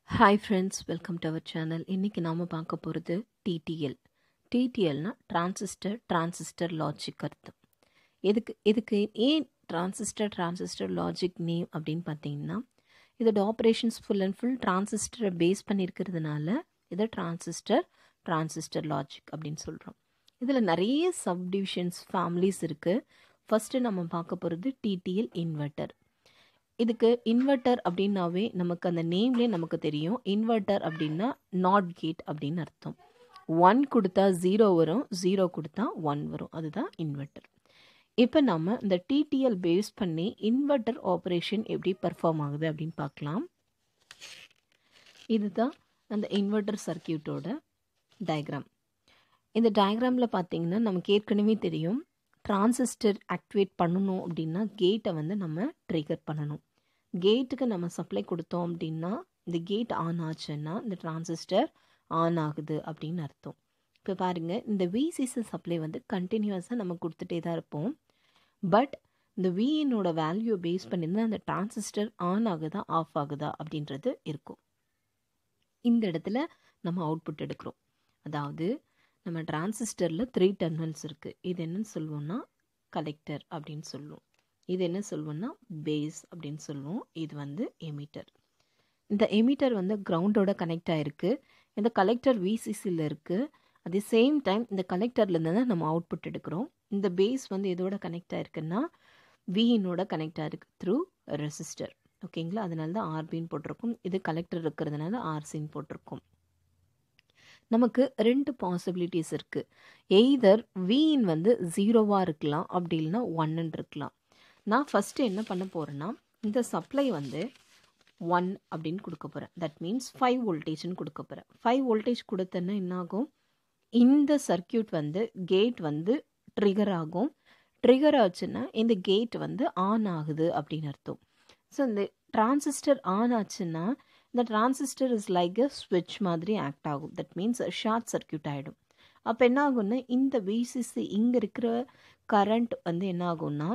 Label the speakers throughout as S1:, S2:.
S1: Hi friends, welcome to our channel. இன்றைக்கி நாம் பார்க்க போகிறது டிடிஎல். டிடிஎல்னா டிரான்சிஸ்டர் லாஜிக் அர்த்தம். இதுக்கு ஏன் டிரான்சிஸ்டர் லாஜிக் நேம் அப்படின்னு பார்த்தீங்கன்னா, இதோட ஆப்ரேஷன்ஸ் ஃபுல் அண்ட் ஃபுல் டிரான்சிஸ்டரை பேஸ் பண்ணியிருக்கிறதுனால இதை டிரான்சிஸ்டர் லாஜிக் அப்படின்னு சொல்கிறோம். இதில் நிறைய சப்டிவிஷன்ஸ் ஃபேமிலிஸ் இருக்குது. ஃபஸ்ட்டு நம்ம பார்க்க போகிறது டிடிஎல் இன்வெர்ட்டர். இதுக்கு இன்வெர்ட்டர் அப்படின்னாவே நமக்கு அந்த நேம்லேயே நமக்கு தெரியும். இன்வெர்ட்டர் அப்படின்னா நாட் கேட் அப்படின்னு அர்த்தம். 1 கொடுத்தா 0 வரும், 0 கொடுத்தா 1 வரும். அதுதான் இன்வெர்ட்டர். இப்போ நம்ம இந்த டிடிஎல் பேஸ் பண்ணி இன்வெர்ட்டர் ஆப்ரேஷன் எப்படி பர்ஃபார்ம் ஆகுது அப்படின்னு பார்க்கலாம். இதுதான் அந்த இன்வெர்ட்டர் சர்க்கியூட்டோட டயக்ராம். இந்த டயக்ராமில் பார்த்தீங்கன்னா நமக்கு ஏற்கனவே தெரியும், டிரான்சிஸ்டர் ஆக்டிவேட் பண்ணணும் அப்படின்னா கேட்டை வந்து நம்ம ட்ரிகர் பண்ணணும். கேட்டுக்கு நம்ம சப்ளை கொடுத்தோம் அப்படின்னா இந்த கேட் ஆன் ஆச்சுன்னா இந்த டிரான்சிஸ்டர் ஆன் ஆகுது அப்படின்னு அர்த்தம். இப்போ பாருங்கள், இந்த விசிசி சப்ளை வந்து கண்டினியூஸாக நம்ம கொடுத்துட்டே தான் இருப்போம். பட் இந்த விஇனோட வேல்யூ பேஸ் பண்ணியிருந்தால் அந்த டிரான்சிஸ்டர் ஆன் ஆகுதா ஆஃப் ஆகுதா அப்படின்றது இருக்கும். இந்த இடத்துல நம்ம அவுட்புட் எடுக்கிறோம். அதாவது நம்ம டிரான்சிஸ்டரில் 3 டெர்மினல்ஸ் இருக்குது. இது என்னன்னு சொல்லுவோம்னா கலெக்டர் அப்படின்னு சொல்லுவோம். இது என்ன சொல்லுவோம்னா பேஸ் அப்படின்னு சொல்லுவோம். இது வந்து எமிட்டர். இந்த எமிட்டர் வந்து கிரவுண்டோட கனெக்ட் ஆகிருக்கு. இந்த கலெக்டர் விசிசியில் இருக்குது. அதே சேம் டைம் இந்த கலெக்டர்லேருந்து தான் நம்ம அவுட்புட் எடுக்கிறோம். இந்த பேஸ் வந்து எதோட கனெக்ட் ஆகிருக்குன்னா விஇனோட கனெக்ட் ஆகிருக்கு த்ரூ ரெசிஸ்டர். ஓகேங்களா? அதனால தான் ஆர்பின்னு போட்டிருக்கும். இது கலெக்டர் இருக்கிறதுனால ஆர்சின்னு போட்டிருக்கும். நமக்கு 2 பாசிபிலிட்டிஸ் இருக்குது. எய்தர் விஇன் வந்து 0வாக இருக்கலாம், அப்படி இல்லைன்னா 1ன்னு இருக்கலாம். நான் ஃபஸ்ட்டு என்ன பண்ண போகிறேன்னா, இந்த சப்ளை வந்து 1 அப்படின்னு கொடுக்க போகிறேன். தட் மீன்ஸ் 5 வோல்டேஜ்னு கொடுக்க போகிறேன். 5 வோல்டேஜ் கொடுத்தேன்னா என்னாகும், இந்த சர்க்கியூட் வந்து கேட் வந்து ட்ரிகர் ஆகும். ட்ரிகர் ஆச்சுன்னா இந்த கேட் வந்து ஆன் ஆகுது அப்படின்னு அர்த்தம். ஸோ இந்த டிரான்சிஸ்டர் ஆன் ஆச்சுன்னா இந்த டிரான்சிஸ்டர் இஸ் லைக் அ ஸ்விட்ச் மாதிரி ஆக்ட் ஆகும். தட் மீன்ஸ் ஷார்ட் சர்க்கியூட் ஆகிடும். அப்போ என்ன ஆகும்னா இந்த விசிசி இங்கே இருக்கிற கரண்ட் வந்து என்ன ஆகும்னா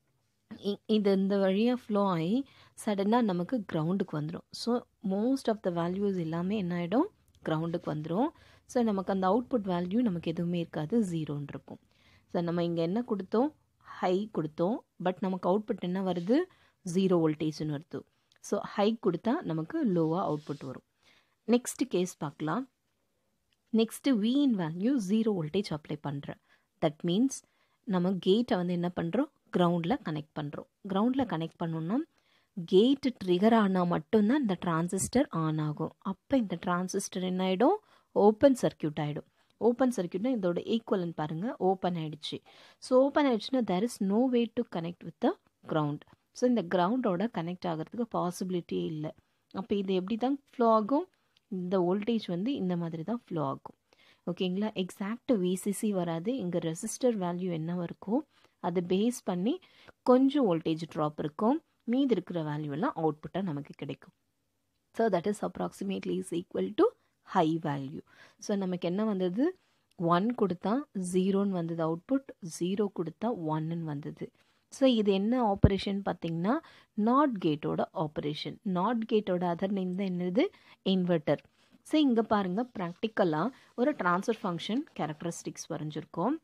S1: இது இந்த வழியாக ஃப்ளோ ஆகி சடனாக நமக்கு கிரவுண்டுக்கு வந்துடும். So most of the values எல்லாமே என்ன ஆகிடும், கிரவுண்டுக்கு வந்துடும். ஸோ நமக்கு அந்த அவுட்புட் வேல்யூ நமக்கு எதுவுமே இருக்காது, 0ன்னு இருக்கும். ஸோ நம்ம இங்கே என்ன கொடுத்தோம், ஹை கொடுத்தோம். பட் நமக்கு அவுட்புட் என்ன வருது, 0 வோல்டேஜ்னு வருது. ஸோ ஹை கொடுத்தா நமக்கு லோவாக அவுட்புட் வரும். நெக்ஸ்ட் கேஸ் பார்க்கலாம். Next V in value 0 voltage apply பண்ணுறேன். தட் மீன்ஸ் நம்ம கேட்டை வந்து என்ன பண்ணுறோம், கிரவுண்டில் கனெக்ட் பண்ணுறோம். கிரவுண்டில் கனெக்ட் பண்ணோன்னா கேட்டு ட்ரிகர் ஆனால் மட்டும்தான் இந்த டிரான்சிஸ்டர் ஆன் ஆகும். அப்போ இந்த டிரான்சிஸ்டர் என்ன ஆகிடும், ஓப்பன் சர்க்கியூட் ஆகிடும். ஓப்பன் சர்க்கியூட்னா இதோட ஈக்குவலன் பாருங்கள், ஓப்பன் ஆகிடுச்சு. ஸோ ஓப்பன் ஆகிடுச்சுன்னா there is no way to connect with the ground. So இந்த கிரவுண்டோட கனெக்ட் ஆகிறதுக்கு பாசிபிலிட்டியே இல்லை. அப்போ இது எப்படி தான் ஃப்ளோ ஆகும், இந்த வோல்டேஜ் வந்து இந்த மாதிரி தான் ஃப்ளோ ஆகும். ஓகேங்களா? எக்ஸாக்ட் விசிசி வராது. இங்கே ரெசிஸ்டர் வேல்யூ என்னவா இருக்கோ அதை பேஸ் பண்ணி கொஞ்சம் வோல்டேஜ் ட்ராப் இருக்கும். மீதி இருக்கிற வேல்யூலாம் அவுட்புட்டாக நமக்கு கிடைக்கும். So that is approximately is equal to high value. So நமக்கு என்ன வந்தது, 1 கொடுத்தா 0ன்னு வந்தது அவுட்புட், 0 கொடுத்தா 1ன்னு வந்தது. ஸோ இது என்ன ஆப்ரேஷன் பார்த்தீங்கன்னா நாட் கேட்டோட ஆப்ரேஷன். நாட் கேட்டோட அதர் நேம் தான் என்னது, இன்வெர்ட்டர். ஸோ இங்கே பாருங்கள், ப்ராக்டிக்கலாக ஒரு ட்ரான்ஸ்ஃபர் ஃபங்க்ஷன் கேரக்டரிஸ்டிக்ஸ் வரைஞ்சிருக்கோம்.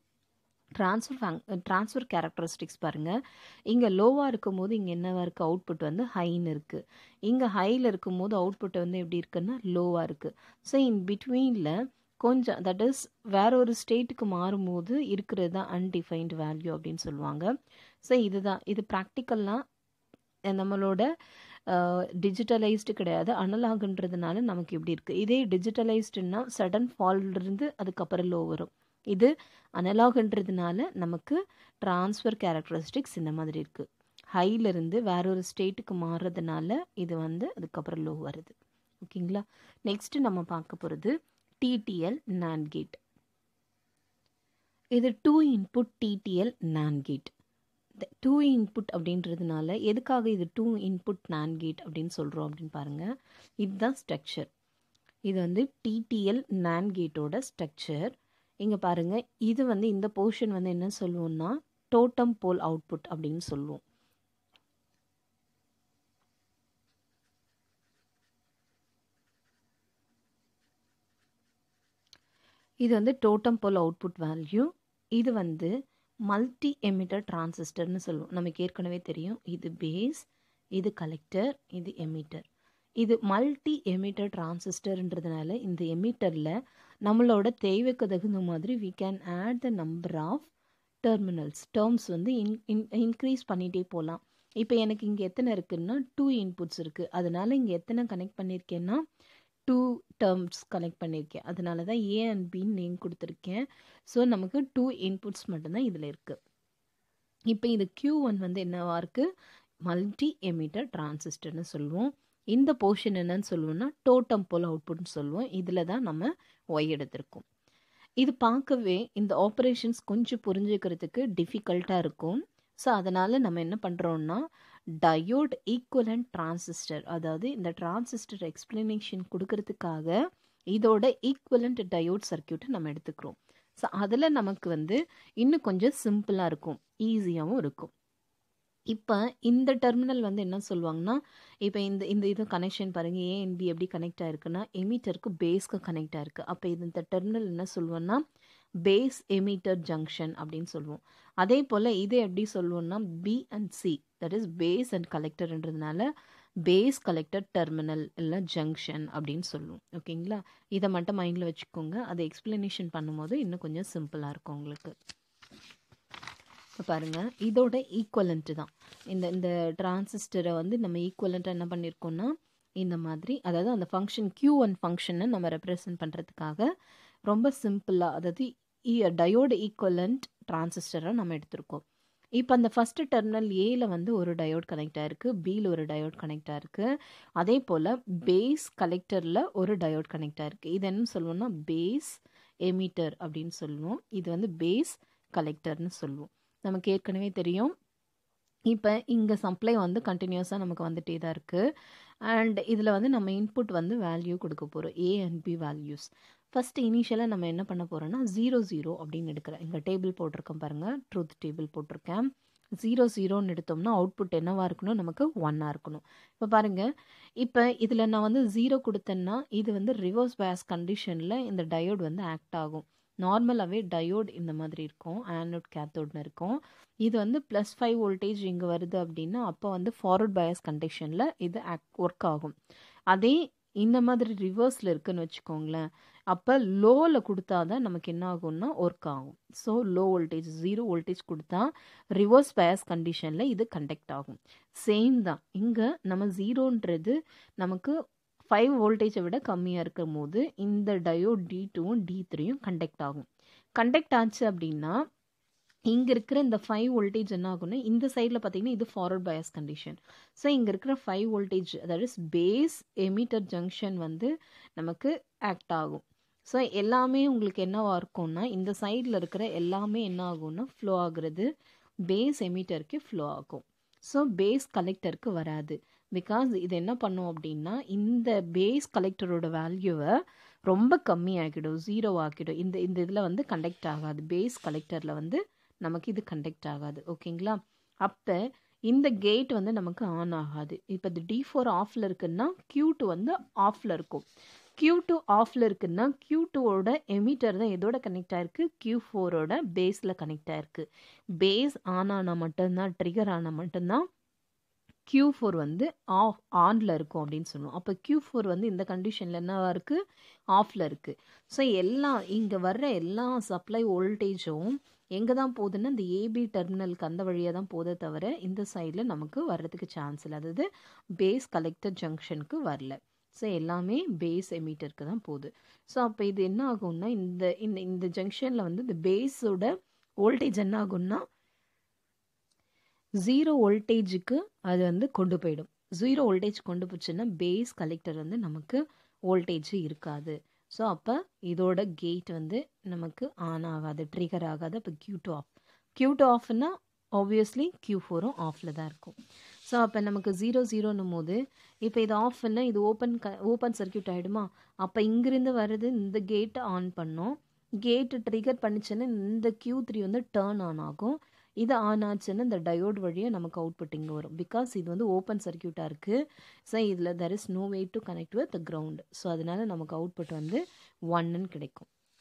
S1: ட்ரான்ஸ்ஃபர் கேரக்டரிஸ்டிக்ஸ் பாருங்கள். இங்கே லோவாக இருக்கும் போது இங்கே என்னவாக இருக்குது, அவுட்புட் வந்து ஹைன்னு இருக்குது. இங்கே ஹையில் இருக்கும் போது அவுட்புட் வந்து எப்படி இருக்குன்னா லோவாக இருக்குது. ஸோ இன் பிட்வீனில் கொஞ்சம், தட் இஸ் வேற ஒரு ஸ்டேட்டுக்கு மாறும்போது இருக்கிறது தான் அன்டிஃபைன்டு வேல்யூ அப்படின்னு சொல்லுவாங்க. ஸோ இதுதான், இது ப்ராக்டிக்கல்லாம் நம்மளோட டிஜிட்டலைஸ்டு கிடையாது, அனலாகுன்றதுனால நமக்கு இப்படி இருக்குது. இதே டிஜிட்டலைஸ்டுன்னா சடன் ஃபால்லிருந்து அதுக்கப்புறம் லோ வரும். இது அனலாகுன்றதுனால நமக்கு ட்ரான்ஸ்ஃபர் கேரக்டரிஸ்டிக்ஸ் இந்த மாதிரி இருக்குது. ஹையிலிருந்து வேற ஒரு ஸ்டேட்டுக்கு மாறுறதுனால இது வந்து அதுக்கப்புறம் லோ வருது. ஓகேங்களா? நெக்ஸ்ட்டு நம்ம பார்க்க போகிறது டிடிஎல் NAND கேட். இது 2 input TTL NAND gate. 2 input அப்படின்றதுனால எதுக்காக இது 2 இன்புட் NAND கேட் அப்படின்னு சொல்கிறோம் அப்படின்னு பாருங்கள். இதுதான் ஸ்ட்ரக்சர். இது வந்து டிடிஎல் NAND கேட்டோட ஸ்ட்ரக்சர். இங்கே பாருங்கள், இது வந்து இந்த போர்ஷன் வந்து என்ன சொல்லுவோம்னா டோட்டம் போல் அவுட்புட் அப்படின்னு சொல்லுவோம். இது வந்து டோட்டம் போல் அவுட்புட் வேல்யூ. இது வந்து மல்டி எமிட்டர் டிரான்சிஸ்டர்னு சொல்லுவோம். நமக்கு ஏற்கனவே தெரியும், இது பேஸ், இது கலெக்டர், இது எமிட்டர். இது மல்டி எமிட்டர் டிரான்சிஸ்டர்ன்றதுனால இந்த எமிட்டரில் நம்மளோட தேவைக்கு தகுந்த மாதிரி we can add the number of terms வந்து இன்க்ரீஸ் பண்ணிகிட்டே போகலாம். இப்போ எனக்கு இங்கே எத்தனை இருக்குன்னா 2 இன்புட்ஸ் இருக்குது. அதனால் இங்கே எத்தனை கனெக்ட் பண்ணியிருக்கேன்னா 2 டேர்ம்ஸ் கனெக்ட் பண்ணியிருக்கேன். அதனால தான் ஏ அண்ட் பின்னு நேம் கொடுத்துருக்கேன். ஸோ நமக்கு 2 இன்புட்ஸ் மட்டும்தான் இதில் இருக்குது. இப்போ இது Q1 வந்து என்னவா இருக்குது, மல்டி எமிட்டர் டிரான்சிஸ்டர்னு சொல்லுவோம். இந்த போர்ஷன் என்னன்னு சொல்லுவோம்னா டோட்டம் போல் அவுட்புட்னு சொல்லுவோம். இதில் தான் நம்ம ஒய் எடுத்திருக்கோம். இது பார்க்கவே இந்த ஆப்ரேஷன்ஸ் கொஞ்சம் புரிஞ்சுக்கிறதுக்கு டிஃபிகல்ட்டாக இருக்கும். ஸோ அதனால் நம்ம என்ன பண்ணுறோன்னா டயோட் ஈக்குவலண்ட் டிரான்சிஸ்டர், அதாவது இந்த டிரான்சிஸ்டர் எக்ஸ்பிளனேஷன் கொடுக்கறதுக்காக இதோட ஈக்குவலண்ட் டயோட் சர்க்கியூட்டை நம்ம எடுத்துக்கிறோம். ஸோ அதில் நமக்கு வந்து இன்னும் கொஞ்சம் சிம்பிளாக இருக்கும், ஈஸியாகவும் இருக்கும். இப்போ இந்த டெர்மினல் வந்து என்ன சொல்லுவாங்கன்னா, இப்போ இந்த இது கனெக்ஷன் பாருங்கள், ஏ அண்ட் பி எப்படி கனெக்ட் ஆகிருக்குன்னா எமிட்டருக்கு பேஸ்க்கு கனெக்ட் ஆகிருக்கு. அப்போ இந்த டெர்மினல் என்ன சொல்லுவோன்னா பேஸ் எமிட்டர் ஜங்ஷன் அப்படின்னு சொல்லுவோம். அதே போல் இது எப்படி சொல்லுவோம்னா B and C, that is base and கலெக்டர்ன்றதுனால பேஸ் கலெக்டர் டெர்மினல் இல்லை ஜங்ஷன் அப்படின்னு சொல்லுவோம். ஓகேங்களா, இதை மட்டும் மைண்டில் வச்சுக்கோங்க. அதை எக்ஸ்பிளனேஷன் பண்ணும்போது இன்னும் கொஞ்சம் சிம்பிளாக இருக்கும் உங்களுக்கு. பாருங்கள், இதோட ஈக்குவலண்ட்டு தான் இந்த டிரான்சிஸ்டரை வந்து நம்ம ஈக்குவலண்ட்டாக என்ன பண்ணியிருக்கோம்னா இந்த மாதிரி, அதாவது அந்த ஃபங்க்ஷன் Q1 ஃபங்க்ஷனை நம்ம ரெப்ரசன்ட் பண்ணுறதுக்காக ரொம்ப சிம்பிளாக, அதாவது டயோடு ஈக்குவலண்ட் டிரான்சிஸ்டரை நம்ம எடுத்திருக்கோம். இப்போ அந்த ஃபஸ்ட்டு டெர்மினல் ஏல வந்து ஒரு டயோட் கனெக்ட் ஆகிருக்கு, பியில் ஒரு டயோட் கனெக்ட் ஆகிருக்கு. அதே போல் பேஸ் கலெக்டரில் ஒரு டயோட் கனெக்ட் ஆகிருக்கு. இது என்ன சொல்லுவோம்னா பேஸ் எமிட்டர் அப்படின்னு சொல்லுவோம். இது வந்து பேஸ் கலெக்டர்னு சொல்லுவோம். நமக்கு ஏற்கனவே தெரியும். இப்போ இங்கே சப்ளை வந்து கண்டினியூஸாக நமக்கு வந்துகிட்டே தான் இருக்குது. அண்ட் இதில் வந்து நம்ம இன்புட் வந்து வேல்யூ கொடுக்க போகிறோம், A and B values. First இனிஷியலாக நம்ம என்ன பண்ண போகிறோன்னா 0 0 அப்படின்னு எடுக்கிறேன். இங்கே டேபிள் போட்டிருக்கேன் பாருங்கள், ட்ரூத் டேபிள் போட்டிருக்கேன். 0 0ன்னு எடுத்தோம்னா அவுட்புட் என்னவாக இருக்கணும், நமக்கு 1ஆக இருக்கணும். இப்போ பாருங்கள், இப்போ இதில் நான் வந்து 0 கொடுத்தேன்னா இது வந்து ரிவர்ஸ் பயாஸ் கண்டிஷனில் இந்த டயோட் வந்து ஆக்ட் ஆகும். நார்மலாகவே டயோட் இந்த மாதிரி இருக்கும், ஆனோட் கேத்தோட்னு இருக்கும். இது வந்து +5 வோல்டேஜ் இங்கே வருது அப்படின்னா அப்போ வந்து ஃபார்வர்ட் பயாஸ் கண்டிஷனில் இது ஒர்க் ஆகும். அதே இந்த மாதிரி ரிவர்ஸில் இருக்குன்னு வச்சுக்கோங்களேன், அப்போ லோவில் கொடுத்தா தான் நமக்கு என்ன ஆகும்னா ஒர்க் ஆகும். ஸோ லோ வோல்டேஜ் 0 வோல்டேஜ் கொடுத்தா ரிவர்ஸ் பயாஸ் கண்டிஷனில் இது கண்டக்ட் ஆகும். சேம் தான் இங்கே நம்ம 0ன்றது நமக்கு 5 வோல்டேஜை விட கம்மியாக இருக்கும் போது இந்த டயோட் D2வும் D3யும் கண்டக்ட் ஆகும். கண்டக்ட் ஆச்சு அப்படின்னா இங்கே இருக்கிற இந்த 5 வோல்டேஜ் என்ன ஆகும்னா இந்த சைடில் பார்த்தீங்கன்னா இது ஃபார்வர்ட் பயாஸ் கண்டிஷன். ஸோ இங்கே இருக்கிற 5 வோல்டேஜ் அதாவது பேஸ் எமிட்டர் ஜங்ஷன் வந்து நமக்கு ஆக்ட் ஆகும். ஸோ எல்லாமே உங்களுக்கு என்னவா இருக்கும்னா இந்த சைடில் இருக்கிற எல்லாமே என்ன ஆகும்னா ஃப்ளோ ஆகுறது பேஸ் எமிட்டருக்கு ஃப்ளோ ஆகும். ஸோ பேஸ் கலெக்டருக்கு வராது. பிகாஸ் இது என்ன பண்ணும் அப்படின்னா இந்த பேஸ் கலெக்டரோட வேல்யூவை ரொம்ப கம்மி ஆகிடும், 0 ஆக்கிடும். இந்த இதில் வந்து கண்டக்ட் ஆகாது, பேஸ் கலெக்டரில் வந்து நமக்கு இது கண்டக்ட் ஆகாது. ஓகேங்களா, அப்போ இந்த கேட் வந்து நமக்கு ஆன் ஆகாது. இப்போ இது D4 ஆஃபில் இருக்குன்னா Q2 வந்து ஆஃபில் இருக்கும். Q2 ஆஃபில் இருக்குன்னா Q2ஓட எமிட்டர் தான் எதோட கனெக்ட் ஆகிருக்கு, Q4ஓட பேஸில் கனெக்ட் ஆகிருக்கு. பேஸ் ஆன் ஆனால் மட்டும்தான், ட்ரிகர் ஆனால் மட்டும்தான் Q4 வந்து ஆனில் இருக்கும் அப்படின்னு சொல்லுவோம். அப்போ Q4 வந்து இந்த கண்டிஷனில் என்னவா இருக்குது, ஆஃபில் இருக்குது. ஸோ எல்லாம் இங்கே வர்ற எல்லா சப்ளை வோல்டேஜும் எங்கே தான் போகுதுன்னா இந்த ஏபி டெர்மினலுக்கு அந்த வழியாக தான் போதே தவிர இந்த சைடில் நமக்கு வர்றதுக்கு சான்ஸ் இல்லை, அதாவது பேஸ் கலெக்டர் ஜங்ஷனுக்கு வரல. ஸோ எல்லாமே பேஸ் எமிட்டருக்கு தான் போகுது. ஸோ அப்போ இது என்ன ஆகும்னா இந்த இந்த ஜங்ஷனில் வந்து இந்த பேஸோட வோல்டேஜ் என்ன ஆகும்னா 0 வோல்டேஜுக்கு அது வந்து கொண்டு போயிடும். 0 வோல்டேஜ் கொண்டு போச்சுன்னா பேஸ் கலெக்டர் வந்து நமக்கு வோல்டேஜ் இருக்காது. ஸோ அப்போ இதோட கேட் வந்து நமக்கு ஆன் ஆகாது, ட்ரிகர் ஆகாது. அப்போ Q2 ஆஃப். Q2 ஆஃப்னா ஆப்வியஸ்லி Q4ம் ஆஃபில் தான் இருக்கும். ஸோ அப்போ நமக்கு 0 0ன்னும் போது இப்போ இது ஆஃப்னா இது ஓப்பன் சர்க்கியூட் ஆகிடுமா. அப்போ இங்கிருந்து வர்றது இந்த கேட்டை ஆன் பண்ணோம், கேட்டு ட்ரிகர் பண்ணிச்சுன்னா இந்த Q3 வந்து டேர்ன் ஆன் ஆகும். இது ஆன் ஆச்சுன்னா இந்த டயோட் வழியாக நமக்கு அவுட்புட் இங்கே வரும். பிகாஸ் இது வந்து ஓப்பன் சர்க்கியூட்டாக இருக்குது. ஸோ இதில் there is no way to connect with ground. So அதனால் நமக்கு அவுட்புட் வந்து 1ன்னு கிடைக்கும்.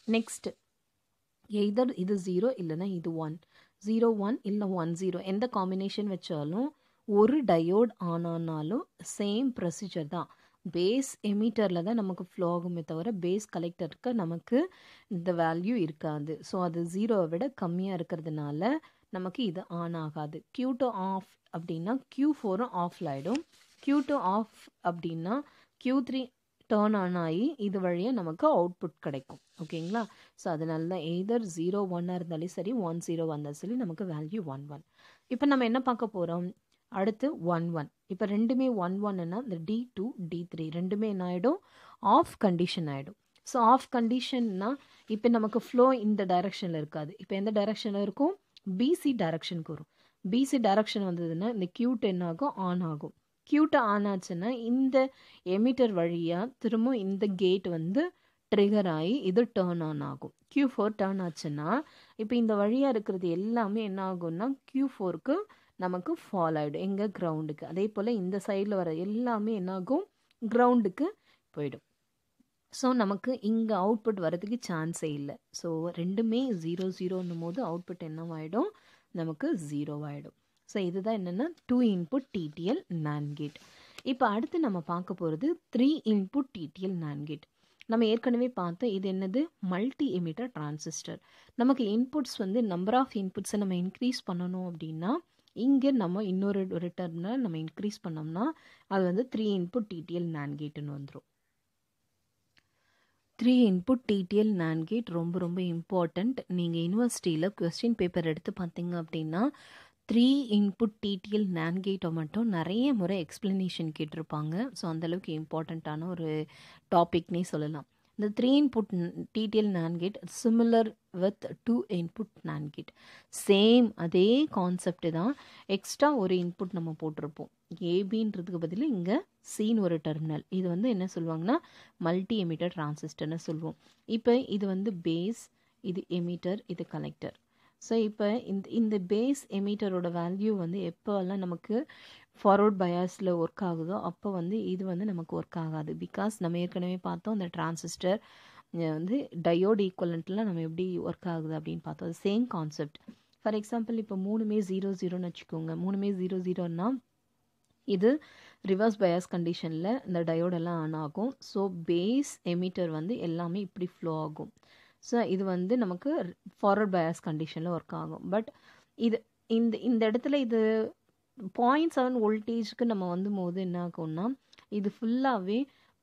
S1: நெக்ஸ்ட் எய்தர் இது 0 இல்லைனா இது 1, 0 1 இல்லை 1 0 எந்த காம்பினேஷன் வச்சாலும் ஒரு டயோட் ஆன் ஆனாலும் சேம் ப்ரொசீஜர் தான். பேஸ் எமிட்டரில் தான் நமக்கு ஃப்ளோ ஆகுமே தவிர பேஸ் கலெக்டருக்கு நமக்கு இந்த வேல்யூ இருக்காது. ஸோ அது 0வை விட கம்மியாக இருக்கிறதுனால நமக்கு இது ஆன் ஆகாது. Q2 ஆஃப் அப்படின்னா Q4ம் ஆஃப்ல ஆகிடும். Q2 ஆஃப் அப்படின்னா Q3 டர்ன் ஆன் ஆகி இது வழியாக நமக்கு அவுட்புட் கிடைக்கும். ஓகேங்களா? ஸோ அதனால தான் எய்தர் 0 1 இருந்தாலும் சரி 1 0 வந்தாலும் சரி நமக்கு வேல்யூ 1 1. இப்போ நம்ம என்ன பார்க்க போகிறோம்? அடுத்து 1 1. இப்போ ரெண்டுமே 1 1ன்னா இந்த D2 D3 ரெண்டுமே என்ன ஆகிடும்? ஆஃப் கண்டிஷன் ஆகிடும். ஸோ ஆஃப் கண்டிஷன்னா இப்போ நமக்கு ஃப்ளோ இந்த டைரக்ஷனில் இருக்காது. இப்போ எந்த டைரக்ஷனில் இருக்கும்? பிசி டைரக்ஷனுக்கு வரும். பிசி டைரக்ஷன் வந்ததுன்னா இந்த Q2 என்ன ஆகும்? ஆன் ஆகும். Q2 ஆன் ஆச்சுன்னா இந்த எமிட்டர் வழியாக திரும்ப இந்த கேட் வந்து ட்ரிகர் ஆகி இது டர்ன் ஆன் ஆகும். Q4 டர்ன் ஆச்சுன்னா இப்போ இந்த வழியாக இருக்கிறது எல்லாமே என்ன ஆகும்னா Q4க்கு நமக்கு ஃபால் ஆகிடும். எங்கள் கிரவுண்டுக்கு. அதே போல் இந்த சைடில் வர எல்லாமே என்னாகும்? கிரவுண்டுக்கு போயிடும். ஸோ நமக்கு இங்கே அவுட்புட் வரதுக்கு சான்ஸே இல்லை. ஸோ ரெண்டுமே 0 0ன்னும் போது அவுட்புட் என்னவாயிடும்? நமக்கு 0 ஆகிடும். ஸோ இதுதான் என்னென்னா 2 இன்புட் டிடிஎல் NAND கேட். இப்போ அடுத்து நம்ம பார்க்க போகிறது 3 இன்புட் டிடிஎல் NAND கேட். நம்ம ஏற்கனவே பார்த்தோம் இது என்னது? Multi emitter transistor. நமக்கு இன்புட்ஸ் வந்து நம்பர் ஆஃப் இன்புட்ஸை நம்ம இன்க்ரீஸ் பண்ணணும் அப்படின்னா இங்கே நம்ம இன்னொரு டெர்மினல் நம்ம இன்க்ரீஸ் பண்ணோம்னா அது வந்து 3 இன்புட் டிடிஎல் NAND கேட்டுன்னு வந்துடும். 3 இன்புட் டிடிஎல் NAND கேட் ரொம்ப ரொம்ப இம்பார்ட்டண்ட். நீங்கள் யூனிவர்சிட்டியில் கொஸ்டின் பேப்பர் எடுத்து பார்த்தீங்க அப்படின்னா 3 இன்புட் டிடிஎல் NAND கேட்டை மட்டும் நிறைய முறை எக்ஸ்ப்ளனேஷன் கேட்டிருப்பாங்க. ஸோ அந்தளவுக்கு இம்பார்ட்டண்ட்டான ஒரு டாபிக்னே சொல்லலாம். இந்த 3 input TTL NAND gate similar with 2 input NAND gate. Same அதே கான்செப்ட் தான். எக்ஸ்ட்ரா ஒரு இன்புட் நம்ம போட்டிருப்போம். ஏபின்றதுக்கு பதில் இங்கே சின்னு ஒரு டெர்மினல். இது வந்து என்ன சொல்லுவாங்கன்னா மல்டி எமிட்டர் டிரான்சிஸ்டர்னு சொல்லுவோம். இப்போ இது வந்து பேஸ், இது எமிட்டர், இது கலெக்டர். ஸோ இப்போ இந்த பேஸ் எமிட்டரோட வேல்யூ வந்து எப்போல்லாம் நமக்கு ஃபார்வர்ட் பயாஸில் ஒர்க் ஆகுதோ அப்போ வந்து இது வந்து நமக்கு ஒர்க் ஆகாது. பிகாஸ் நம்ம ஏற்கனவே பார்த்தோம் இந்த டிரான்சிஸ்டர் வந்து டயோடு ஈக்குவலண்ட்டில் நம்ம எப்படி ஒர்க் ஆகுது அப்படின்னு பார்த்தோம். அது சேம் கான்செப்ட். ஃபார் எக்ஸாம்பிள் இப்போ 3மே 0 0ன்னு வச்சுக்கோங்க. 3மே 0 0ன்னா இது ரிவர்ஸ் பயாஸ் கண்டிஷனில் இந்த டயோடெல்லாம் ஆன் ஆகும். ஸோ பேஸ் எமிட்டர் வந்து எல்லாமே இப்படி ஃப்ளோ ஆகும். ஸோ இது வந்து நமக்கு ஃபார்வர்ட் பயாஸ் கண்டிஷனில் ஒர்க் ஆகும். பட் இது இந்த இடத்துல இது 0.7 வோல்டேஜ்க்கு நம்ம வந்து போது என்ன ஆகும்னா இது ஃபுல்லாகவே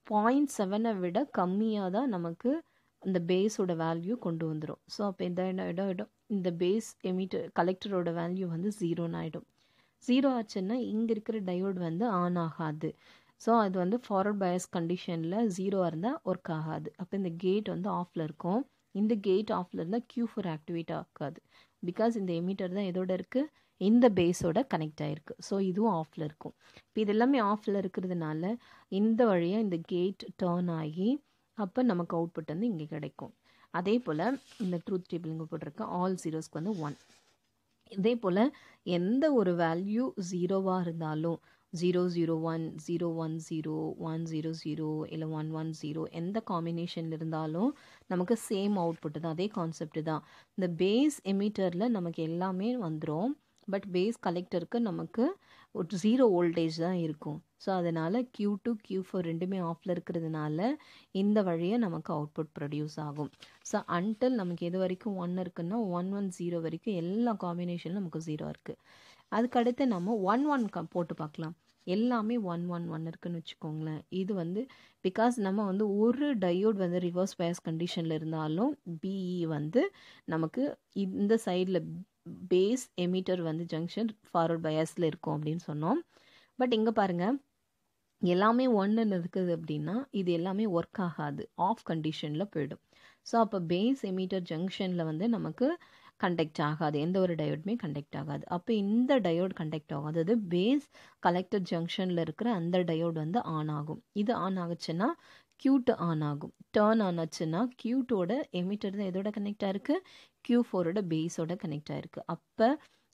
S1: 0.7 விட கம்மியாக தான் நமக்கு இந்த பேஸோட வேல்யூ கொண்டு வந்துடும். ஸோ அப்போ இந்த பேஸ் எமிட்டர் கலெக்டரோட வேல்யூ வந்து 0ன்னு ஆகிடும். 0 ஆச்சுன்னா இங்கே இருக்கிற டயோடு வந்து ஆன் ஆகாது. ஸோ அது வந்து ஃபார்வர்ட் பயாஸ் கண்டிஷனில் 0 இருந்தால் ஒர்க் ஆகாது. அப்போ இந்த கேட் வந்து ஆஃபில் இருக்கும். இந்த கேட் ஆஃபில் இருந்தால் Q4 ஆக்டிவேட் ஆகாது. பிகாஸ் இந்த எமிட்டர் தான் எதோட இருக்குது? இந்த பேஸோட கனெக்ட் ஆகிருக்கு. ஸோ இதுவும் ஆஃபில் இருக்கும். இப்போ இது எல்லாமே ஆஃபில் இருக்கிறதுனால இந்த வழியாக இந்த கேட் டர்ன் ஆகி அப்போ நமக்கு அவுட்புட் வந்து இங்கே கிடைக்கும். அதே போல் இந்த ட்ரூத் டேபிள் இங்கே போட்டிருக்க ஆல் ஜீரோஸ்க்கு வந்து 1. இதே போல் எந்த ஒரு வேல்யூ 0வாக இருந்தாலும் 0 0 1 0 1 0 1 0 0 இல்லை 1 1 0 எந்த காம்பினேஷனில் இருந்தாலும் நமக்கு சேம் அவுட்புட்டு தான். அதே கான்செப்ட் தான். இந்த பேஸ் எமிட்டரில் நமக்கு எல்லாமே வந்துடும். பட் பேஸ் கலெக்டருக்கு நமக்கு ஒரு 0 வோல்டேஜ் தான் இருக்கும். ஸோ அதனால் Q2 Q4 ரெண்டுமே ஆஃபில் இருக்கிறதுனால இந்த வழியாக நமக்கு அவுட்புட் ப்ரொடியூஸ் ஆகும். ஸோ அன்டில் நமக்கு எது வரைக்கும் 1 இருக்குன்னா 1 1 0 வரைக்கும் எல்லா காம்பினேஷனும் நமக்கு 0 இருக்குது. அதுக்கடுத்து நம்ம 1 1 போட்டு பார்க்கலாம். எல்லாமே 1 1 1 இருக்குன்னு வச்சுக்கோங்களேன். இது வந்து பிகாஸ் நம்ம வந்து ஒரு டயோட் வந்து ரிவர்ஸ் பயாஸ் கண்டிஷனில் இருந்தாலும் பிஇ வந்து நமக்கு இந்த சைடில் பேஸ் எமிட்டர் வந்து ஜங்ஷன் ஃபார்வர்ட் பயாஸில் இருக்கும் அப்படின்னு சொன்னோம். பட் இங்கே பாருங்கள் எல்லாமே 1 இருக்குது அப்படின்னா இது எல்லாமே ஒர்க் ஆகாது. ஆஃப் கண்டிஷனில் போயிடும். ஸோ அப்போ பேஸ் எமிட்டர் ஜங்ஷனில் வந்து நமக்கு கண்டக்ட் ஆகாது. எந்த ஒரு டயோடுமே கண்டக்ட் ஆகாது. அப்போ இந்த டயோடு கண்டக்ட் ஆகும். அதாவது பேஸ் கலெக்டர் ஜங்ஷனில் இருக்கிற அந்த டயோடு வந்து ஆன் ஆகும். இது ஆன் ஆகுச்சுன்னா Q2 ஆன் ஆகும். டர்ன் ஆன் ஆச்சுன்னா Q2ஓட எமிட்டர் தான் எதோட கனெக்ட் ஆகிருக்கு? Q4ஓட பேஸோட கனெக்ட் ஆகிருக்கு. அப்போ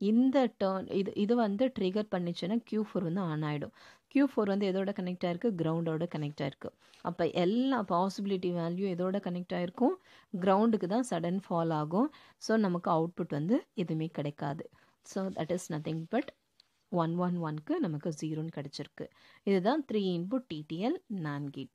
S1: இந்த டர்ன் இது வந்து ட்ரிகர் பண்ணிச்சுன்னா Q4 வந்து ஆன் ஆகிடும். Q4 வந்து எதோட கனெக்ட் ஆகிருக்கு, கிரவுண்டோட கனெக்ட் ஆகிருக்கு. அப்போ எல்லா பாசிபிலிட்டி வேல்யூ எதோட கனெக்ட் ஆகிருக்கும், கிரவுண்டுக்கு தான் சடன் ஃபால் ஆகும். ஸோ நமக்கு அவுட்புட் வந்து எதுவுமே கிடைக்காது. So that is nothing but 111க்கு நமக்கு 0ன்னு கிடச்சிருக்கு. இதுதான் 3 இன்புட் TTL NAND கேட்.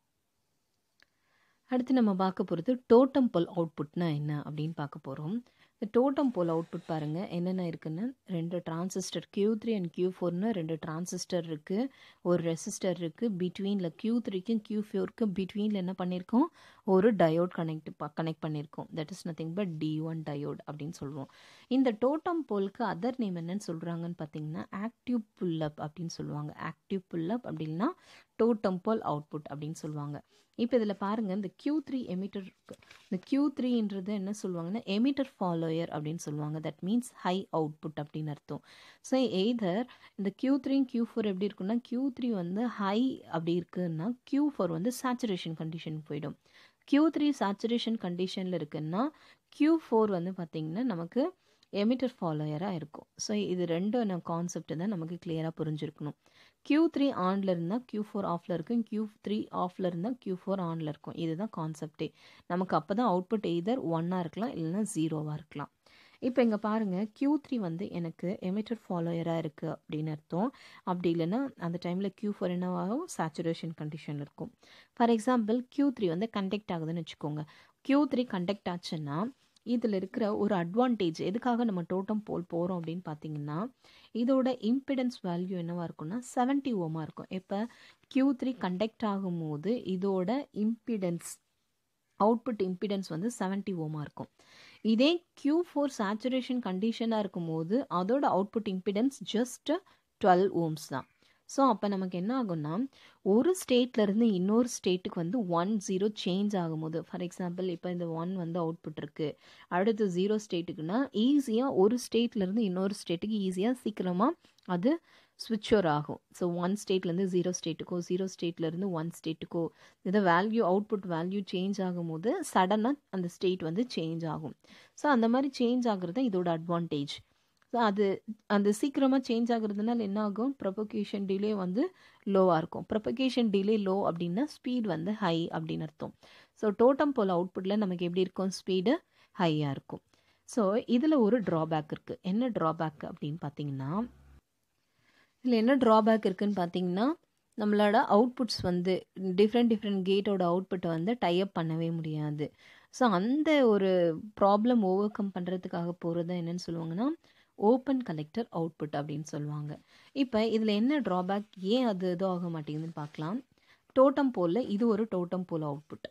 S1: அடுத்து நம்ம பார்க்க போகிறது டோட்டம் போல் அவுட்புட்னா என்ன அப்படின்னு பார்க்க போகிறோம். இந்த டோட்டம் போல் அவுட்புட் பாருங்கள் என்னென்ன இருக்குன்னு, 2 டிரான்சிஸ்டர் Q3 அண்ட் Q4ன்னு 2 டிரான்சிஸ்டர் இருக்குது, ஒரு ரெசிஸ்டர் இருக்குது. பிட்வீனில் Q3க்கும் Q4க்கும் பிட்வீனில் என்ன பண்ணியிருக்கோம், ஒரு டயோட் கனெக்ட் பண்ணியிருக்கோம். That is nothing but D1 diode அப்படின்னு சொல்லுவோம். இந்த டோட்டம் போலுக்கு அதர் நேம் என்னன்னு சொல்கிறாங்கன்னு பார்த்தீங்கன்னா ஆக்டிவ் புல்லப் அப்படின்னு சொல்லுவாங்க. ஆக்டிவ் புல்லப் அப்படின்னா டோட்டம் போல் அவுட்புட் அப்படின்னு சொல்லுவாங்க. இப்போ இதில் பாருங்கள், இந்த Q3 எமிட்டர் இருக்குது. இந்த Q3ன்றது என்ன சொல்லுவாங்கன்னா எமிட்டர் ஃபாலோயர் அப்படின்னு சொல்லுவாங்க. தட் மீன்ஸ் ஹை அவுட்புட் அப்படின்னு அர்த்தம். ஸோ எய்தர் இந்த Q3 Q4 எப்படி இருக்குன்னா, Q3 வந்து ஹை அப்படி இருக்குன்னா Q4 வந்து சேச்சுரேஷன் கண்டிஷன் போயிடும். Q3 சேச்சுரேஷன் கண்டிஷனில் இருக்குன்னா Q4 வந்து பார்த்திங்கன்னா நமக்கு எமிட்டர் ஃபாலோயராக இருக்கும். ஸோ இது ரெண்டும் கான்செப்ட் தான் நமக்கு கிளியராக புரிஞ்சிருக்கணும். Q3 ஆனில் இருந்தால் Q4 ஆஃபில் இருக்கும், Q3 ஆஃபில் இருந்தால் Q4 ஆனில் இருக்கும். இதுதான் கான்செப்டே. நமக்கு அப்போ தான் அவுட்புட் எய்தர் 1ஆக இருக்கலாம் இல்லைன்னா 0வாக இருக்கலாம். இப்போ இங்கே பாருங்கள், Q3 வந்து எனக்கு எமிட்டர் ஃபாலோயராக இருக்குது அப்படின்னு அர்த்தம். அப்படி இல்லைன்னா அந்த டைமில் Q4 என்னவாகும், சேச்சுரேஷன் கண்டிஷனில் இருக்கும். ஃபார் எக்ஸாம்பிள் Q3 வந்து கண்டக்ட் ஆகுதுன்னு வச்சுக்கோங்க. Q3 கண்டக்ட் ஆச்சுன்னா இதில் இருக்கிற ஒரு அட்வான்டேஜ், எதுக்காக நம்ம டோட்டம் போல் போகிறோம் அப்படின்னு பார்த்தீங்கன்னா, இதோட இம்பிடன்ஸ் வேல்யூ என்னவாக இருக்கும்னா 70 ஓமாக இருக்கும். இப்போ Q3 கண்டக்ட் ஆகும்போது இதோட இம்பிடன்ஸ், அவுட்புட் இம்பிடன்ஸ் வந்து 70 ஓமாக இருக்கும். இதே Q4 சேச்சுரேஷன் கண்டிஷனாக இருக்கும்போது அதோட அவுட்புட் இம்பிடன்ஸ் ஜஸ்ட் 12 ஓம்ஸ் தான். ஸோ அப்போ நமக்கு என்ன ஆகும்னா, ஒரு ஸ்டேட்லேருந்து இன்னொரு ஸ்டேட்டுக்கு வந்து 1-0 சேஞ்ச் ஆகும்போது, ஃபார் எக்ஸாம்பிள் இப்போ இந்த 1 வந்து அவுட்புட் இருக்குது, அடுத்து 0 ஸ்டேட்டுக்குன்னா ஈஸியாக ஒரு ஸ்டேட்லேருந்து இன்னொரு ஸ்டேட்டுக்கு ஈஸியாக சீக்கிரமாக அது ஸ்விட்சர் ஆகும். ஸோ 1 ஸ்டேட்லேருந்து 0 ஸ்டேட்டுக்கோ 0 ஸ்டேட்லேருந்து 1 ஸ்டேட்டுக்கோ இதை வேல்யூ அவுட்புட் வேல்யூ சேஞ்ச் ஆகும்போது சடனாக அந்த ஸ்டேட் வந்து சேஞ்ச் ஆகும். ஸோ அந்த மாதிரி சேஞ்ச் ஆகுறது தான் இதோட அட்வான்டேஜ். ஸோ அது அந்த சீக்கிரமாக சேஞ்ச் ஆகுறதுனால என்ன ஆகும், ப்ரொபகேஷன் டிலே வந்து லோவாக இருக்கும். ப்ரொபகேஷன் டிலே லோ அப்படின்னா ஸ்பீட் வந்து ஹை அப்படின்னு அர்த்தம். ஸோ டோட்டம் போல் அவுட்புட்டில் நமக்கு எப்படி இருக்கும், ஸ்பீடு ஹையாக இருக்கும். ஸோ இதில் ஒரு ட்ராபேக் இருக்குது. என்ன ட்ராபேக் அப்படின்னு பார்த்தீங்கன்னா, இதில் என்ன ட்ராபேக் இருக்குதுன்னு பார்த்தீங்கன்னா, நம்மளோட அவுட்புட்ஸ் வந்து டிஃப்ரெண்ட் கேட்டோட அவுட்புட்டை வந்து டைப் பண்ணவே முடியாது. ஸோ அந்த ஒரு ப்ராப்ளம் ஓவர் கம் பண்ணுறதுக்காக போகிறது என்னன்னு சொல்லுவாங்கன்னா ஓப்பன் கலெக்டர் அவுட்புட் அப்படின்னு சொல்லுவாங்க. இப்போ இதில் என்ன ட்ராபேக், ஏன் அது இதுவும் ஆக மாட்டேங்குதுன்னு பார்க்கலாம். டோட்டம் போலில் இது ஒரு டோட்டம் போல் அவுட்புட்,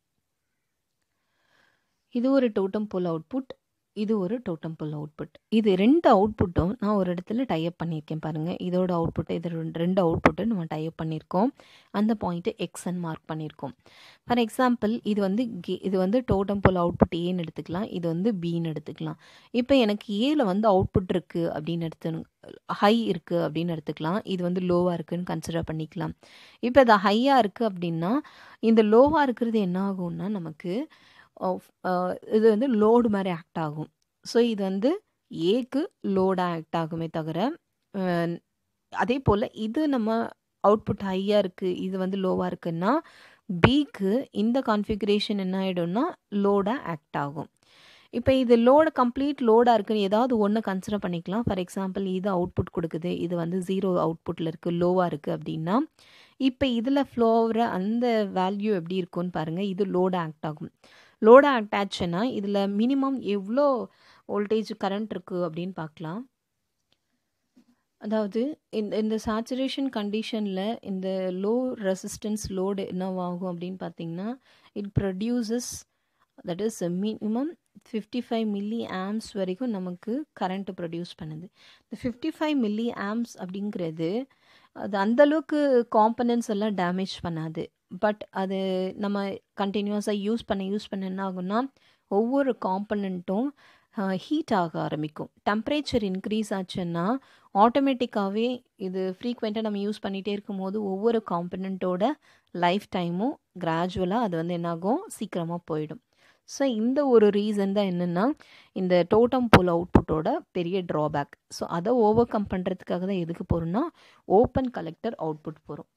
S1: இது ஒரு டோட்டம் போல் அவுட்புட், இது ஒரு டோட்டம் போல் அவுட்புட். இது 2 அவுட்புட்டும் நான் ஒரு இடத்துல டைப் பண்ணியிருக்கேன் பாருங்கள். இதோட அவுட்புட்டு இது 2 அவுட்புட்டு நம்ம டைப் பண்ணியிருக்கோம். அந்த பாயிண்ட்டு எக்ஸ்ன்னு மார்க் பண்ணியிருக்கோம். ஃபார் எக்ஸாம்பிள் இது வந்து டோட்டம் போல் அவுட்புட் ஏன்னு எடுத்துக்கலாம், இது வந்து பின்னு எடுத்துக்கலாம். இப்போ எனக்கு ஏல வந்து அவுட்புட் இருக்குது அப்படின்னு ஹை இருக்குது அப்படின்னு எடுத்துக்கலாம், இது வந்து லோவாக இருக்குதுன்னு கன்சிடர் பண்ணிக்கலாம். இப்போ இது ஹையாக இருக்குது அப்படின்னா இந்த லோவாக இருக்கிறது என்ன ஆகும்னா நமக்கு இது வந்து லோடு மாதிரி ஆக்ட் ஆகும். ஸோ இது வந்து ஏக்கு லோடாக ஆக்ட் ஆகுமே தவிர, அதே போல் இது நம்ம அவுட்புட் ஹையாக இருக்குது இது வந்து லோவாக இருக்குன்னா பிக்கு இந்த கான்ஃபிகரேஷன் என்ன ஆகிடும்னா லோடாக ஆக்ட் ஆகும். இப்போ இது கம்ப்ளீட் லோடாக இருக்குன்னு ஏதாவது ஒன்று கன்சிடர் பண்ணிக்கலாம். ஃபார் எக்ஸாம்பிள் இது அவுட்புட் கொடுக்குது, இது வந்து 0 அவுட்புட்டில் இருக்குது, லோவாக இருக்குது அப்படின்னா இப்போ இதில் ஃப்ளோவர அந்த வேல்யூ எப்படி இருக்கும்னு பாருங்கள். இது லோடாக ஆக்ட் ஆகும். லோடாக ஆக்ட் ஆச்சுன்னா இதில் மினிமம் எவ்வளோ வோல்டேஜ் கரண்ட் இருக்குது அப்படின்னு பார்க்கலாம். அதாவது இந்த சேச்சுரேஷன் கண்டிஷனில் இந்த லோ ரெசிஸ்டன்ஸ் லோடு என்னவாகும் அப்படின்னு பார்த்தீங்கன்னா, it produces that is minimum 55 milli amps வரைக்கும் நமக்கு கரண்ட்டு ப்ரொடியூஸ் பண்ணுது. இந்த 55 மில்லி ஆம்ஸ் அப்படிங்கிறது அது அந்தளவுக்கு காம்பனன்ட்ஸ் எல்லாம் டேமேஜ் பண்ணாது. பட் அது நம்ம கண்டினியூஸாக யூஸ் பண்ண என்ன ஆகும்னா ஒவ்வொரு காம்பனண்ட்டும் ஹீட் ஆக ஆரம்பிக்கும். டெம்பரேச்சர் இன்க்ரீஸ் ஆச்சுன்னா ஆட்டோமேட்டிக்காகவே இது ஃப்ரீக்வெண்ட்டாக நம்ம யூஸ் பண்ணிகிட்டே இருக்கும்போது ஒவ்வொரு காம்பனண்ட்டோட லைஃப் டைமும் கிராஜுவலாக அது வந்து என்னாகும், சீக்கிரமாக போயிடும். ஸோ இந்த ஒரு ரீசன் தான் என்னென்னா இந்த டோட்டம் போல் அவுட்புட்டோட பெரிய ட்ராபேக். ஸோ அதை ஓவர் கம் பண்ணுறதுக்காக தான் எதுக்கு போகிறோம்னா ஓப்பன் கலெக்டர் அவுட்புட் போகிறோம்.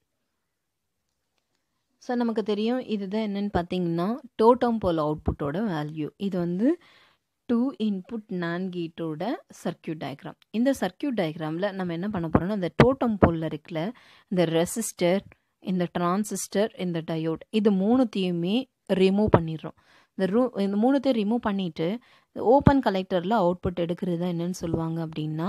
S1: ஸோ நமக்கு தெரியும் இதுதான் என்னென்னு பார்த்தீங்கன்னா டோட்டம் போல் அவுட்புட்டோட வேல்யூ. இது வந்து 2 இன்புட் NAND கேட்டோட சர்க்கியூட் டயக்ராம். இந்த சர்க்கியூட் டயக்ராமில் நம்ம என்ன பண்ண போகிறோம்னா இந்த டோட்டம் போலில் இருக்கல இந்த ரெசிஸ்டர், இந்த டிரான்சிஸ்டர், இந்த டயோட், இது மூணுத்தையுமே ரிமூவ் பண்ணிடுறோம். இந்த மூணுத்தையும் ரிமூவ் பண்ணிவிட்டு ஓப்பன் கலெக்டரில் அவுட்புட் எடுக்கிறது தான் என்னென்னு சொல்லுவாங்க அப்படின்னா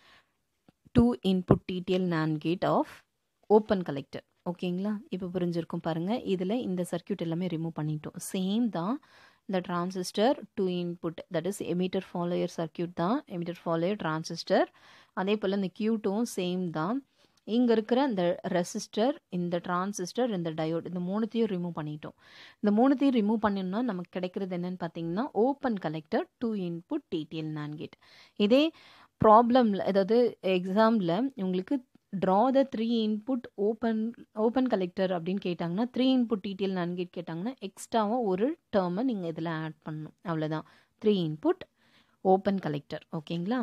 S1: 2 input TTL NAND gate of open collector. ஓகேங்களா, இப்போ புரிஞ்சிருக்கும் பாருங்கள். இதில் இந்த சர்க்கியூட் எல்லாமே ரிமூவ் பண்ணிட்டோம். சேம் தான் இந்த transistor 2 input, that is emitter follower circuit தான், எமிட்டர் ஃபாலோயர் டிரான்சிஸ்டர். அதே போல் இந்த Q2 சேம் தான். இங்கே இருக்கிற இந்த ரெசிஸ்டர், இந்த டிரான்சிஸ்டர், இந்த டயோட், இந்த மூணுத்தையும் ரிமூவ் பண்ணிட்டோம். இந்த மூணுத்தையும் ரிமூவ் பண்ணணும்னா நமக்கு கிடைக்கிறது என்னென்னு பார்த்தீங்கன்னா open collector 2 input TTL NAND gate. இதே ப்ராப்ளமில், அதாவது எக்ஸாமில் உங்களுக்கு draw the 3 input open collector அப்படின்னு கேட்டாங்கன்னா 3 இன்புட் TTL NAND கேட் கேட்டாங்கன்னா எக்ஸ்ட்ராவாக ஒரு டேர்மை நீங்கள் இதில் ஆட் பண்ணணும். அவ்வளோதான், 3 இன்புட் ஓப்பன் கலெக்டர். ஓகேங்களா.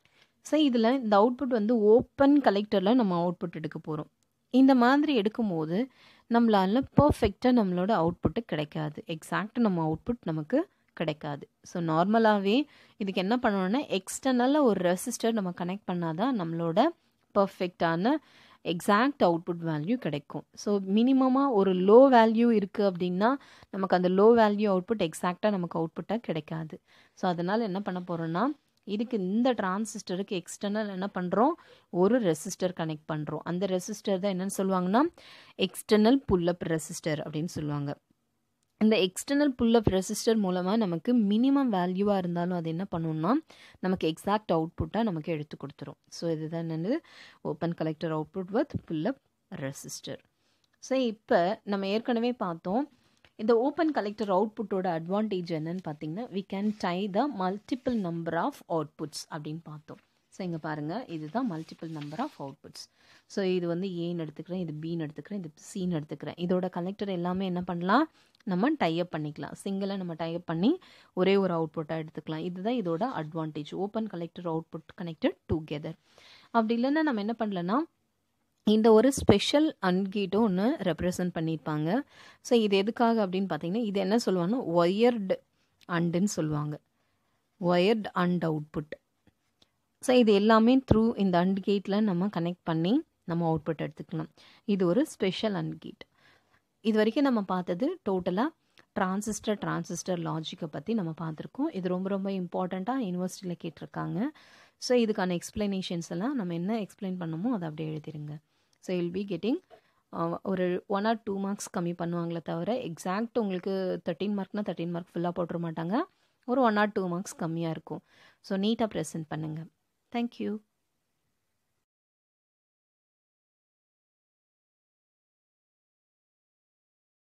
S1: ஸோ இதில் இந்த அவுட்புட் வந்து ஓப்பன் கலெக்டரில் நம்ம அவுட்புட் எடுக்க போகிறோம். இந்த மாதிரி எடுக்கும்போது நம்மளால் பர்ஃபெக்டாக நம்மளோட அவுட்புட்டு கிடைக்காது, எக்ஸாக்ட் நம்ம அவுட்புட் நமக்கு கிடைக்காது. ஸோ நார்மலாகவே இதுக்கு என்ன பண்ணணும்னா எக்ஸ்டர்னலாக ஒரு ரெசிஸ்டர் நம்ம கனெக்ட் பண்ணாதான் நம்மளோட பர்ஃபெக்டான எக்ஸாக்ட் அவுட்புட் வேல்யூ கிடைக்கும். ஸோ மினிமமாக ஒரு லோ வேல்யூ இருக்குது அப்படின்னா நமக்கு அந்த லோ வேல்யூ அவுட்புட் எக்ஸாக்டாக நமக்கு அவுட்புட்டாக கிடைக்காது. ஸோ அதனால் என்ன பண்ண போகிறோன்னா இதுக்கு இந்த டிரான்சிஸ்டருக்கு எக்ஸ்டர்னல் என்ன பண்ணுறோம், ஒரு ரெசிஸ்டர் கனெக்ட் பண்ணுறோம். அந்த ரெசிஸ்டர் தான் என்னென்னு சொல்லுவாங்கன்னா எக்ஸ்டர்னல் புல்லப் ரெசிஸ்டர் அப்படின்னு சொல்லுவாங்க. இந்த எக்ஸ்டர்னல் புல்லப் ரெசிஸ்டர் மூலமாக நமக்கு மினிமம் வேல்யூவாக இருந்தாலும் அது என்ன பண்ணணும்னா நமக்கு எக்ஸாக்ட் அவுட்புட்டாக நமக்கு எடுத்து கொடுத்துரும். ஸோ இதுதான் என்னென்னு open collector output with pull up resistor. So இப்போ நம்ம ஏற்கனவே பார்த்தோம் இந்த ஓப்பன் கலெக்டர் அவுட்புட்டோட அட்வான்டேஜ் என்னன்னு பார்த்தீங்கன்னா we can tie the multiple number of outputs அப்படின்னு பார்த்தோம். ஸோ இங்கே பாருங்கள், இதுதான் multiple number of outputs. So இது வந்து ஏன்னு எடுத்துக்கிறேன், இது பின்னு எடுத்துக்கிறேன், இது சின்னு எடுத்துக்கிறேன். இதோட கலெக்டர் எல்லாமே என்ன பண்ணலாம், நம்ம டைப் பண்ணிக்கலாம். சிங்கிளாக நம்ம டைப் பண்ணி ஒரே ஒரு அவுட்புட்டாக எடுத்துக்கலாம். இதுதான் இதோட advantage, open collector output connected together. அப்படி இல்லைன்னா நம்ம என்ன பண்ணலன்னா இந்த ஒரு ஸ்பெஷல் அண்ட் கேட்டும் ஒன்று ரெப்ரசன்ட் பண்ணியிருப்பாங்க. ஸோ இது எதுக்காக அப்படின்னு பார்த்தீங்கன்னா இது என்ன சொல்லுவாங்கன்னா ஒயர்டு அண்டுன்னு சொல்லுவாங்க, ஒயர்டு அண்ட் அவுட்புட். ஸோ இது எல்லாமே த்ரூ இந்த அண்ட் கேட்டில் நம்ம கனெக்ட் பண்ணி நம்ம அவுட்புட் எடுத்துக்கலாம். இது ஒரு ஸ்பெஷல் அண்ட் கேட். இது வரைக்கும் நம்ம பார்த்தது டோட்டலாக டிரான்சிஸ்டர் லாஜிக்கை பற்றி நம்ம பார்த்துருக்கோம். இது ரொம்ப ரொம்ப இம்பார்ட்டண்ட்டாக யூனிவர்சிட்டியில் கேட்டிருக்காங்க. ஸோ இதுக்கான எக்ஸ்ப்ளனேஷன்ஸ் எல்லாம் நம்ம என்ன எக்ஸ்பிளைன் பண்ணமோ அதை அப்படியே எழுதிருங்க. ஸோ வில் பி கெட்டிங் ஒரு 1 or 2 மார்க்ஸ் கம்மி பண்ணுவாங்களே தவிர எக்ஸாக்ட் உங்களுக்கு 13 மார்க்னா 13 மார்க் ஃபுல்லாக போட்டுற மாட்டாங்க. ஒரு 1 or 2 மார்க்ஸ் கம்மியாக இருக்கும். ஸோ நீட்டாக ப்ரெசென்ட் பண்ணுங்கள். தேங்க்யூ.